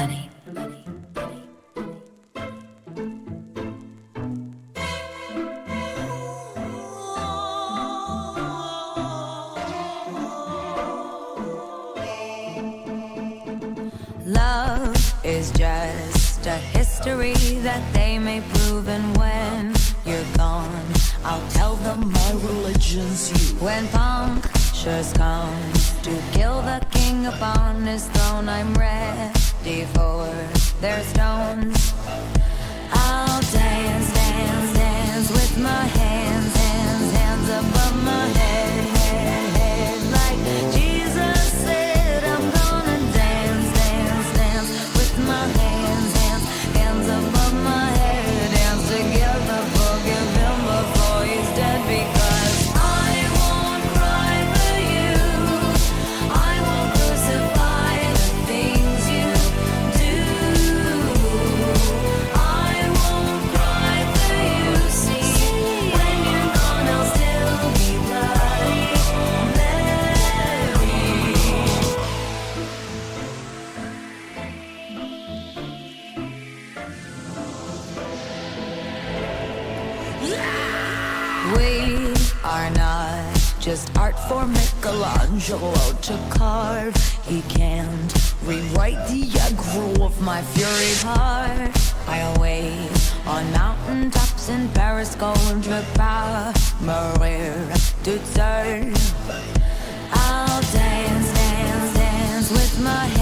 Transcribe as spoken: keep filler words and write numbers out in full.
money. Love is just a history that they may prove, and when you're gone, I'll tell them my religion's you. When punctures come to kill the king upon his throne, I'm ready for their stones. I'll dance, dance, dance with my hands, hands, hands above my head, head, head, like Jesus said. I'm gonna dance, dance, dance with my hands, hands, hands above my head. Dance together, forgive him before he's dead, because I won't cry for you. I won't crucify the things you do. I won't cry for you. See, when you're gone, I'll still be Bloody Mary. We are not just art for Michelangelo to carve. He can't rewrite the aggro of my fury heart. I'll wait on mountain tops in Paris, contre pas mourir toute seule. I'll dance, dance, dance with my